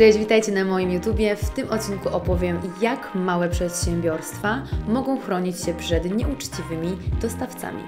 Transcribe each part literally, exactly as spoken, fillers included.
Cześć, witajcie na moim YouTubie. W tym odcinku opowiem, jak małe przedsiębiorstwa mogą chronić się przed nieuczciwymi dostawcami.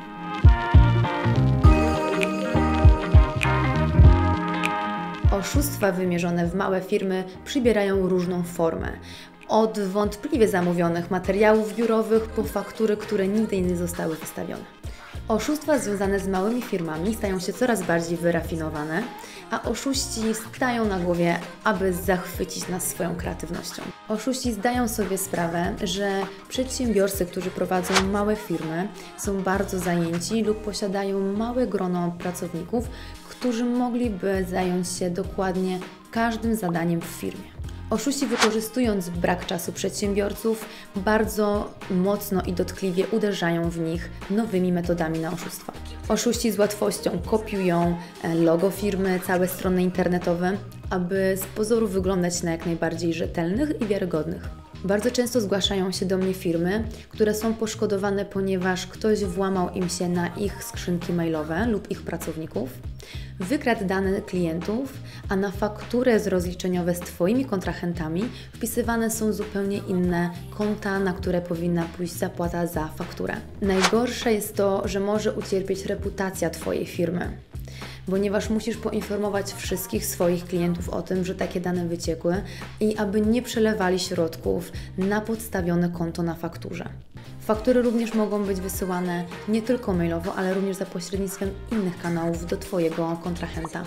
Oszustwa wymierzone w małe firmy przybierają różną formę. Od wątpliwie zamówionych materiałów biurowych po faktury, które nigdy nie zostały wystawione. Oszustwa związane z małymi firmami stają się coraz bardziej wyrafinowane, a oszuści stają na głowie, aby zachwycić nas swoją kreatywnością. Oszuści zdają sobie sprawę, że przedsiębiorcy, którzy prowadzą małe firmy, są bardzo zajęci lub posiadają małe grono pracowników, którzy mogliby zająć się dokładnie każdym zadaniem w firmie. Oszuści, wykorzystując brak czasu przedsiębiorców, bardzo mocno i dotkliwie uderzają w nich nowymi metodami na oszustwa. Oszuści z łatwością kopiują logo firmy, całe strony internetowe, aby z pozoru wyglądać na jak najbardziej rzetelnych i wiarygodnych. Bardzo często zgłaszają się do mnie firmy, które są poszkodowane, ponieważ ktoś włamał im się na ich skrzynki mailowe lub ich pracowników, wykradł dane klientów, a na fakturę z rozliczeniowe z Twoimi kontrahentami wpisywane są zupełnie inne konta, na które powinna pójść zapłata za fakturę. Najgorsze jest to, że może ucierpieć reputacja Twojej firmy, ponieważ musisz poinformować wszystkich swoich klientów o tym, że takie dane wyciekły i aby nie przelewali środków na podstawione konto na fakturze. Faktury również mogą być wysyłane nie tylko mailowo, ale również za pośrednictwem innych kanałów do Twojego kontrahenta.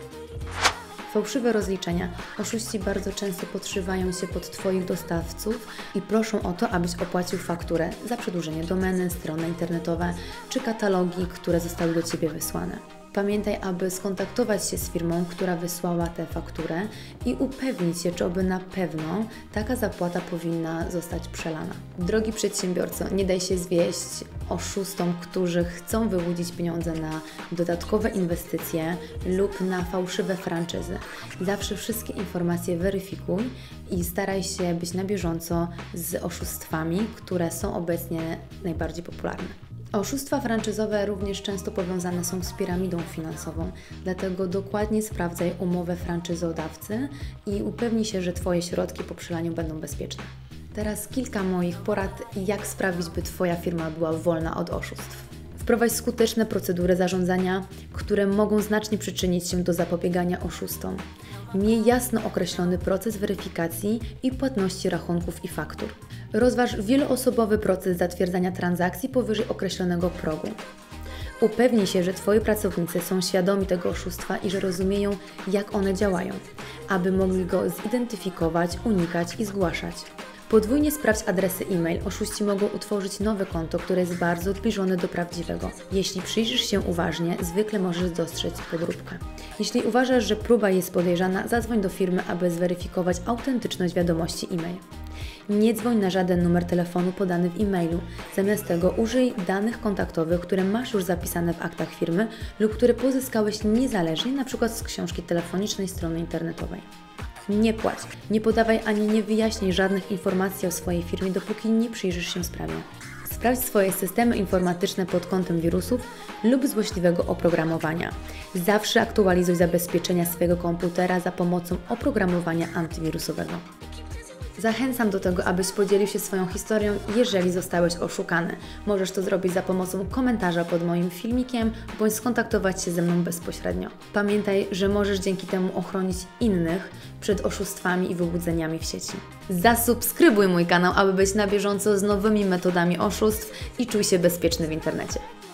Fałszywe rozliczenia. Oszuści bardzo często podszywają się pod Twoich dostawców i proszą o to, abyś opłacił fakturę za przedłużenie domeny, strony internetowe czy katalogi, które zostały do Ciebie wysłane. Pamiętaj, aby skontaktować się z firmą, która wysłała tę fakturę i upewnić się, czy oby na pewno taka zapłata powinna zostać przelana. Drogi przedsiębiorco, nie daj się zwieść oszustom, którzy chcą wyłudzić pieniądze na dodatkowe inwestycje lub na fałszywe franczyzy. Zawsze wszystkie informacje weryfikuj i staraj się być na bieżąco z oszustwami, które są obecnie najbardziej popularne. Oszustwa franczyzowe również często powiązane są z piramidą finansową, dlatego dokładnie sprawdzaj umowę franczyzodawcy i upewnij się, że Twoje środki po przelaniu będą bezpieczne. Teraz kilka moich porad, jak sprawić, by Twoja firma była wolna od oszustw. Wprowadź skuteczne procedury zarządzania, które mogą znacznie przyczynić się do zapobiegania oszustom. Miej jasno określony proces weryfikacji i płatności rachunków i faktur. Rozważ wieloosobowy proces zatwierdzania transakcji powyżej określonego progu. Upewnij się, że Twoi pracownicy są świadomi tego oszustwa i że rozumieją, jak one działają, aby mogli go zidentyfikować, unikać i zgłaszać. Podwójnie sprawdź adresy e-mail. Oszuści mogą utworzyć nowe konto, które jest bardzo zbliżone do prawdziwego. Jeśli przyjrzysz się uważnie, zwykle możesz dostrzec podróbkę. Jeśli uważasz, że próba jest podejrzana, zadzwoń do firmy, aby zweryfikować autentyczność wiadomości e-mail. Nie dzwoń na żaden numer telefonu podany w e-mailu. Zamiast tego użyj danych kontaktowych, które masz już zapisane w aktach firmy lub które pozyskałeś niezależnie, np. z książki telefonicznej, strony internetowej. Nie płać. Nie podawaj ani nie wyjaśnij żadnych informacji o swojej firmie, dopóki nie przyjrzysz się sprawie. Sprawdź swoje systemy informatyczne pod kątem wirusów lub złośliwego oprogramowania. Zawsze aktualizuj zabezpieczenia swojego komputera za pomocą oprogramowania antywirusowego. Zachęcam do tego, abyś podzielił się swoją historią, jeżeli zostałeś oszukany. Możesz to zrobić za pomocą komentarza pod moim filmikiem, bądź skontaktować się ze mną bezpośrednio. Pamiętaj, że możesz dzięki temu ochronić innych przed oszustwami i wyłudzeniami w sieci. Zasubskrybuj mój kanał, aby być na bieżąco z nowymi metodami oszustw i czuj się bezpieczny w internecie.